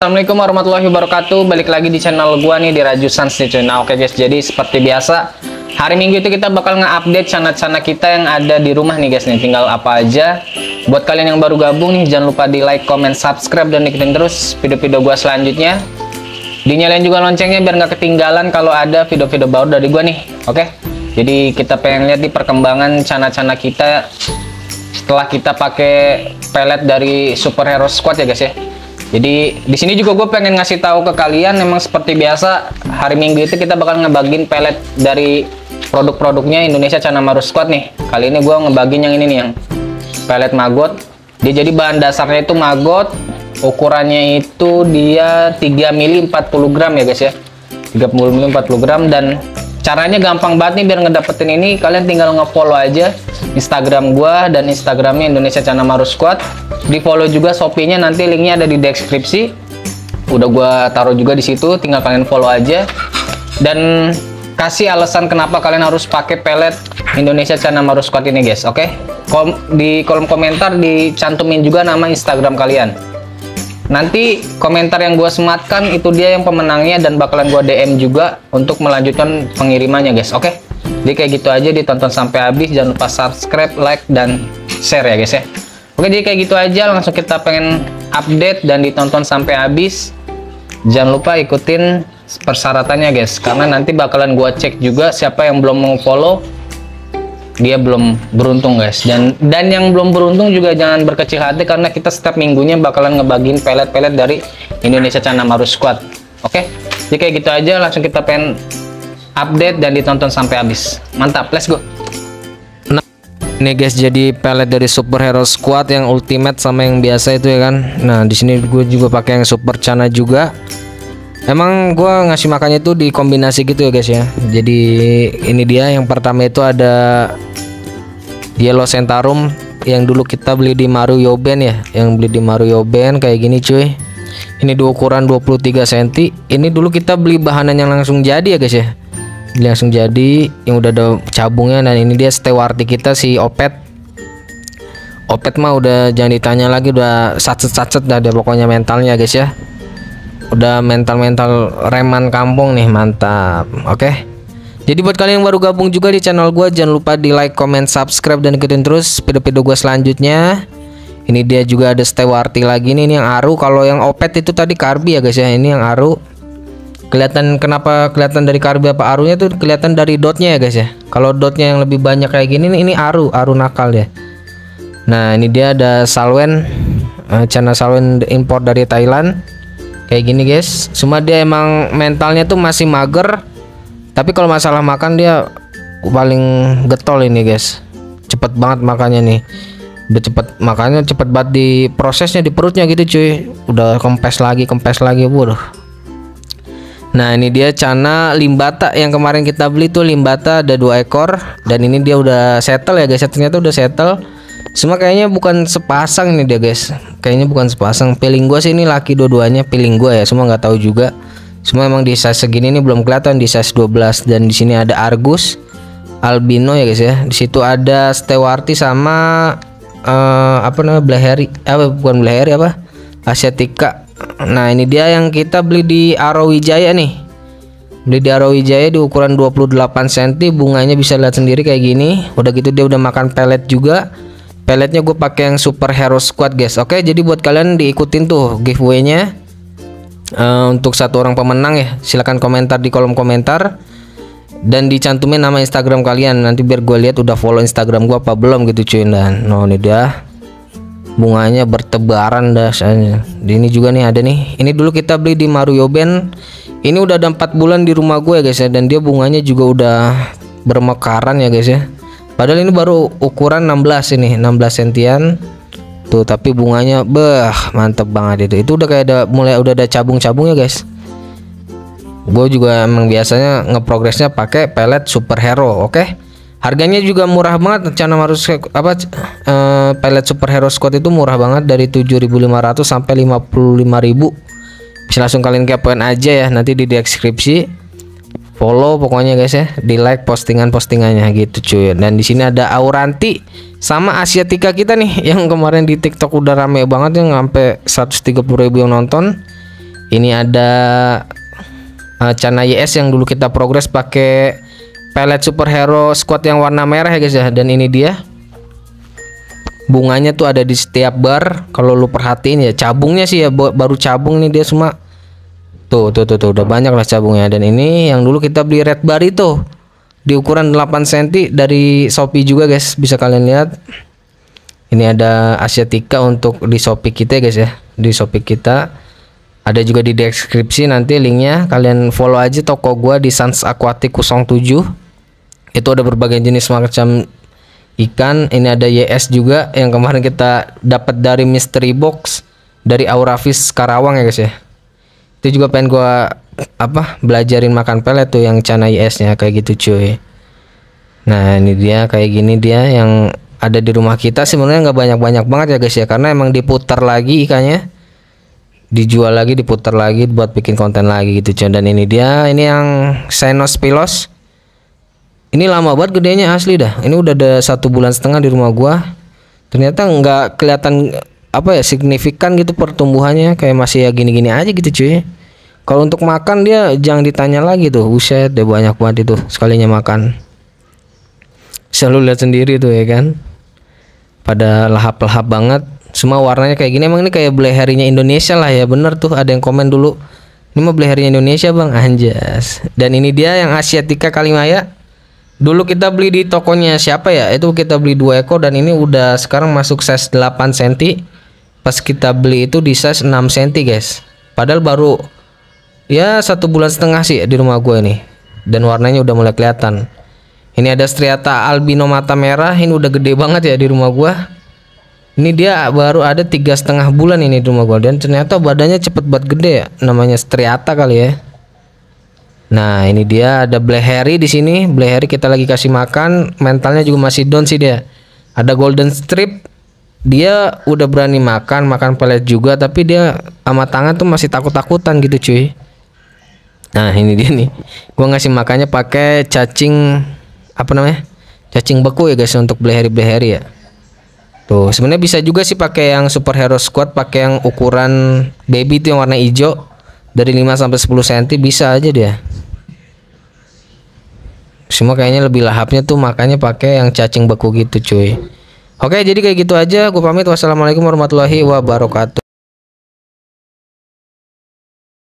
Assalamualaikum warahmatullahi wabarakatuh. Balik lagi di channel gua nih di Raju Sans nih cuy. Nah oke guys, jadi seperti biasa hari Minggu itu kita bakal nge-update channel-channel kita yang ada di rumah nih guys nih. Tinggal apa aja. Buat kalian yang baru gabung nih, jangan lupa di like, comment, subscribe, dan ikutin terus video-video gua selanjutnya. Dinyalain juga loncengnya biar nggak ketinggalan kalau ada video-video baru dari gua nih. Oke. Jadi kita pengen lihat di perkembangan channel-channel kita setelah kita pakai pelet dari Super Hero Squad ya guys ya. Jadi di sini juga gue pengen ngasih tahu ke kalian, memang seperti biasa hari Minggu itu kita bakal ngebagiin pelet dari produk-produknya Indonesia Canamaru Squad nih. Kali ini gue ngebagiin yang ini nih, yang pelet maggot. Dia jadi bahan dasarnya itu maggot, ukurannya itu dia 3 mili 40 gram ya guys ya. 30 mili 40 gram, dan caranya gampang banget nih biar ngedapetin ini. Kalian tinggal nge-follow aja Instagram gua dan Instagramnya Indonesia Canamaru Squad. Di follow juga Shopee-nya, nanti linknya ada di deskripsi. Udah gua taruh juga di situ, tinggal kalian follow aja. Dan kasih alasan kenapa kalian harus pakai pelet Indonesia Canamaru Squad ini guys, oke? Di kolom komentar dicantumin juga nama Instagram kalian. Nanti komentar yang gue sematkan itu dia yang pemenangnya, dan bakalan gue DM juga untuk melanjutkan pengirimannya guys, oke? Jadi kayak gitu aja, ditonton sampai habis. Jangan lupa subscribe, like, dan share ya guys ya. Oke, jadi kayak gitu aja, langsung kita pengen update dan ditonton sampai habis. Jangan lupa ikutin persyaratannya guys, karena nanti bakalan gue cek juga siapa yang belum mau follow, dia belum beruntung guys. Dan yang belum beruntung juga jangan berkecil hati, karena kita setiap minggunya bakalan ngebagiin pelet-pelet dari Indonesia Canamaru Squad. Oke, jadi kayak gitu aja, langsung kita pengen update dan ditonton sampai habis. Mantap, let's go. Nah, ini guys, jadi pelet dari Super Hero Squad yang ultimate sama yang biasa itu ya kan. Nah, di sini gue juga pakai yang Super Cana juga. Emang gue ngasih makannya itu dikombinasi gitu ya guys ya. Jadi ini dia, yang pertama itu ada Yellow Centarum yang dulu kita beli di Maru Yoben ya, yang beli di Maru Yoben kayak gini cuy. Ini di ukuran 23 cm. Ini dulu kita beli bahanan yang langsung jadi ya guys ya, beli langsung jadi yang udah ada cabungnya. Dan ini dia stewarti kita si Opet. Opet mah udah jangan ditanya lagi, udah sacet-sacet dah dia pokoknya mentalnya guys ya. Udah mental reman kampung nih, mantap. Oke, jadi buat kalian yang baru gabung juga di channel gue, jangan lupa di like, comment, subscribe, dan ikutin terus video-video gue selanjutnya. Ini dia juga ada stewarti lagi nih, ini yang Aru. Kalau yang Opet itu tadi Karbi ya guys ya, ini yang Aru. Kelihatan, kenapa kelihatan dari Karbi apa Arunya tuh kelihatan dari dotnya ya guys ya. Kalau dotnya yang lebih banyak kayak gini nih, ini Aru nakal ya. Nah, ini dia ada Salwen, channel Salwen import dari Thailand. Kayak gini guys, cuma dia emang mentalnya tuh masih mager, tapi kalau masalah makan dia paling getol ini guys. Cepet banget makannya nih, udah cepet makannya, cepet banget di prosesnya di perutnya gitu cuy. Udah kempes lagi waduh. Nah, ini dia Cana Limbata yang kemarin kita beli tuh. Limbata ada 2 ekor, dan ini dia udah settle ya guys, ternyata udah settle. Cuma kayaknya bukan sepasang ini dia guys, kayaknya bukan sepasang. Feeling gue sih ini laki dua-duanya, feeling gue ya, semua nggak tahu juga. Semua emang di size segini ini belum kelihatan, di size 12. Dan di sini ada Argus albino ya guys ya. Di situ ada stewarti sama apa namanya, Blaheri, bukan Blaheri, apa, Asiatica. Nah, ini dia yang kita beli di Arowijaya nih, beli di Arowijaya di ukuran 28 cm. Bunganya bisa lihat sendiri kayak gini. Udah gitu dia udah makan pelet juga. Peletnya gue pakai yang Super Hero Squad guys. Oke, jadi buat kalian diikutin tuh giveaway-nya. Untuk 1 orang pemenang ya, silahkan komentar di kolom komentar dan dicantumin nama Instagram kalian. Nanti biar gue lihat udah follow Instagram gue apa belum gitu cuy. Dan ini dia bunganya bertebaran dah soalnya. Ini juga nih ada nih. Ini dulu kita beli di Maru Yoben. Ini udah ada 4 bulan di rumah gue ya guys ya, dan dia bunganya juga udah bermekaran ya guys ya. Padahal ini baru ukuran 16 ini, 16 sentian tuh, tapi bunganya mantep banget itu. Itu udah kayak udah ada cabung-cabung ya guys. Gue juga emang biasanya ngeprogresnya pakai pelet Super Hero. Oke, harganya juga murah banget. Canamaru pelet Super Hero Squad itu murah banget, dari 7.500 sampai 55.000. Bisa langsung kalian kepoin aja ya, nanti di deskripsi. Follow pokoknya guys ya, di like postingannya gitu cuy. Dan di sini ada Auranti sama Asiatica kita nih, yang kemarin di TikTok udah rame banget yang sampai 130.000 yang nonton. Ini ada Chana YS yang dulu kita progres pakai pelet superhero squad yang warna merah ya guys ya. Dan ini dia bunganya tuh ada di setiap bar. Kalau lu perhatiin ya, cabungnya sih ya baru cabung nih dia semua. Tuh udah banyak lah cabungnya. Dan ini yang dulu kita beli red bar itu di ukuran 8 cm dari Shopee juga guys, bisa kalian lihat. Ini ada Asiatica untuk di Shopee kita guys ya. Di Shopee kita ada juga di deskripsi nanti linknya. Kalian follow aja toko gua di Sans Aquatic 07. Itu ada berbagai jenis macam ikan. Ini ada YS juga yang kemarin kita dapat dari mystery box dari Aurafish Karawang ya guys ya. Itu juga pengen gua belajarin makan pelet tuh yang Chana YS nya kayak gitu cuy. Nah ini dia kayak gini dia yang ada di rumah kita. Sebenarnya nggak banyak banget ya guys ya, karena emang diputar lagi ikannya, dijual lagi, diputar lagi buat bikin konten lagi gitu cuy. Dan ini dia, ini yang Xenos Pilos. Ini lama banget gedenya asli dah. Ini udah ada 1,5 bulan di rumah gua. Ternyata nggak kelihatan signifikan gitu pertumbuhannya, kayak masih ya gini-gini aja gitu cuy. Kalau untuk makan dia jangan ditanya lagi tuh, buset deh banyak banget itu sekalinya makan. Selalu lihat sendiri tuh ya kan, pada lahap-lahap banget. Semua warnanya kayak gini. Emang ini kayak beleherinya Indonesia lah ya, bener tuh ada yang komen dulu. Ini mah beleherinya Indonesia bang, anjas. Dan ini dia yang Asiatica Kalimaya. Dulu kita beli di tokonya siapa ya? Itu kita beli 2 ekor dan ini udah sekarang masuk size 8 cm. Pas kita beli itu di size 6 cm guys. Padahal baru ya 1,5 bulan sih di rumah gue nih. Dan warnanya udah mulai kelihatan. Ini ada striata albino mata merah. Ini udah gede banget ya di rumah gue. Ini dia baru ada 3,5 bulan ini di rumah gue. Dan ternyata badannya cepet banget gede ya. Namanya striata kali ya. Nah ini dia ada Bleheri di sini. Bleheri kita lagi kasih makan. Mentalnya juga masih down sih dia. Ada golden strip. Dia udah berani makan pelet juga, tapi dia sama tangan tuh masih takut-takutan gitu cuy. Nah ini dia nih, gua ngasih makannya pakai cacing cacing beku ya guys untuk Bleheri ya. Tuh sebenarnya bisa juga sih pakai yang superhero squad, pakai yang ukuran baby itu yang warna hijau dari 5 sampai 10 cm bisa aja dia. Semua kayaknya lebih lahapnya tuh makanya pakai yang cacing beku gitu cuy. Oke, jadi kayak gitu aja. Gue pamit. Wassalamualaikum warahmatullahi wabarakatuh.